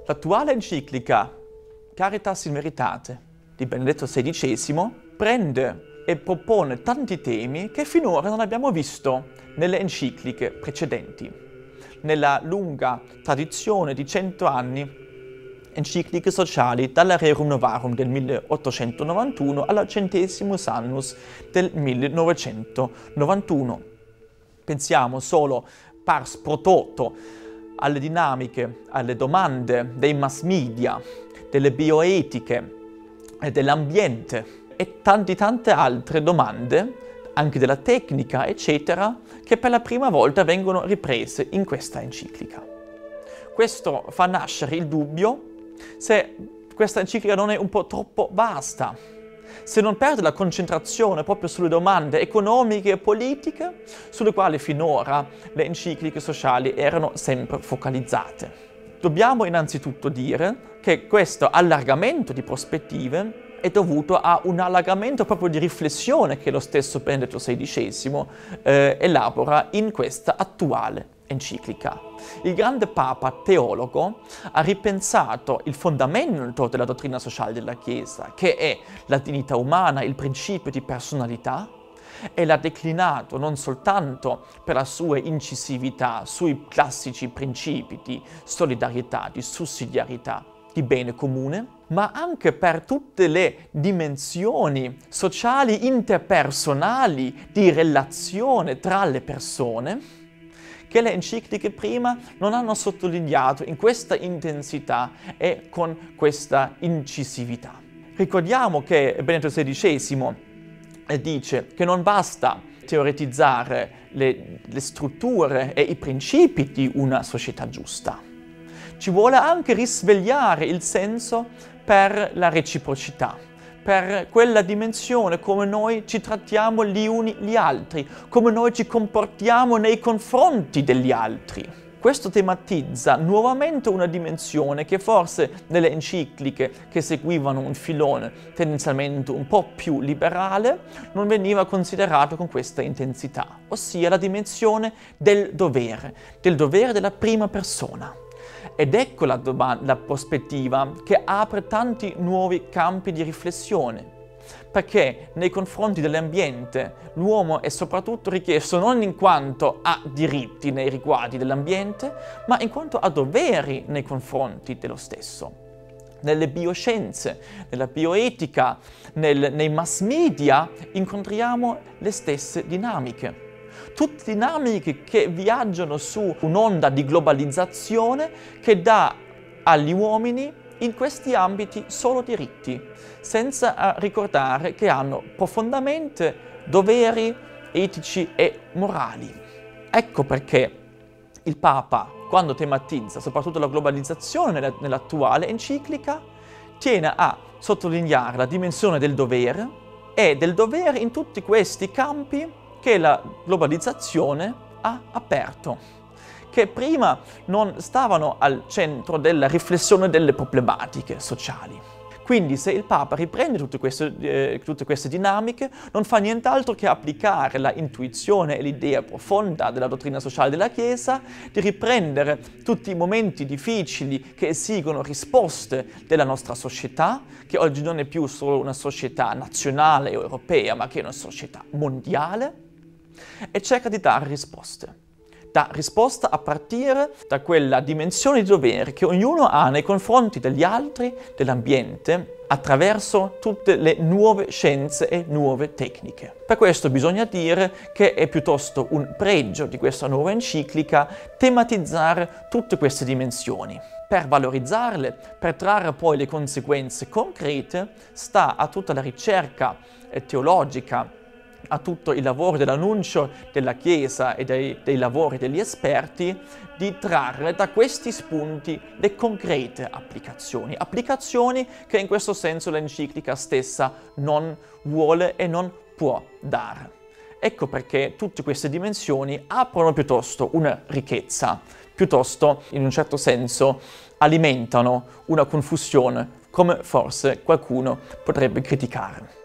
L'attuale enciclica Caritas in Veritate di Benedetto XVI prende e propone tanti temi che finora non abbiamo visto nelle encicliche precedenti. Nella lunga tradizione di 100 anni encicliche sociali dalla Rerum Novarum del 1891 alla Centesimus Annus del 1991. Pensiamo solo pars pro toto alle dinamiche, alle domande dei mass media, delle bioetiche, dell'ambiente e tante altre domande, anche della tecnica, eccetera, che per la prima volta vengono riprese in questa enciclica. Questo fa nascere il dubbio se questa enciclica non è un po' troppo vasta, se non perde la concentrazione proprio sulle domande economiche e politiche sulle quali finora le encicliche sociali erano sempre focalizzate. Dobbiamo innanzitutto dire che questo allargamento di prospettive è dovuto a un allargamento proprio di riflessione che lo stesso Benedetto XVI elabora in questa attuale enciclica. Il grande Papa teologo ha ripensato il fondamento della dottrina sociale della Chiesa, che è la dignità umana, il principio di personalità, e l'ha declinato non soltanto per la sua incisività sui classici principi di solidarietà, di sussidiarietà, di bene comune, ma anche per tutte le dimensioni sociali interpersonali di relazione tra le persone che le encicliche prima non hanno sottolineato in questa intensità e con questa incisività. Ricordiamo che Benedetto XVI dice che non basta teoretizzare le strutture e i principi di una società giusta. Ci vuole anche risvegliare il senso per la reciprocità, per quella dimensione come noi ci trattiamo gli uni gli altri, come noi ci comportiamo nei confronti degli altri. Questo tematizza nuovamente una dimensione che forse nelle encicliche che seguivano un filone tendenzialmente un po' più liberale non veniva considerato con questa intensità, ossia la dimensione del dovere della prima persona. Ed ecco la prospettiva che apre tanti nuovi campi di riflessione, perché nei confronti dell'ambiente l'uomo è soprattutto richiesto non in quanto a diritti nei riguardi dell'ambiente, ma in quanto a doveri nei confronti dello stesso. Nelle bioscienze, nella bioetica, nei mass media incontriamo le stesse dinamiche. Tutte dinamiche che viaggiano su un'onda di globalizzazione che dà agli uomini in questi ambiti solo diritti, senza ricordare che hanno profondamente doveri etici e morali. Ecco perché il Papa, quando tematizza soprattutto la globalizzazione nell'attuale enciclica, tiene a sottolineare la dimensione del dovere e del dovere in tutti questi campi che la globalizzazione ha aperto, che prima non stavano al centro della riflessione delle problematiche sociali. Quindi se il Papa riprende tutte queste dinamiche, non fa nient'altro che applicare la intuizione e l'idea profonda della dottrina sociale della Chiesa, di riprendere tutti i momenti difficili che esigono risposte della nostra società, che oggi non è più solo una società nazionale o europea, ma che è una società mondiale, e cerca di dare risposte. Dà risposta a partire da quella dimensione di dovere che ognuno ha nei confronti degli altri, dell'ambiente, attraverso tutte le nuove scienze e nuove tecniche. Per questo bisogna dire che è piuttosto un pregio di questa nuova enciclica tematizzare tutte queste dimensioni. Per valorizzarle, per trarre poi le conseguenze concrete, sta a tutta la ricerca teologica, a tutto il lavoro dell'annuncio della Chiesa e dei lavori degli esperti, di trarre da questi spunti le concrete applicazioni che in questo senso l'enciclica stessa non vuole e non può dare. Ecco perché tutte queste dimensioni aprono piuttosto una ricchezza, piuttosto in un certo senso alimentano una confusione, come forse qualcuno potrebbe criticare.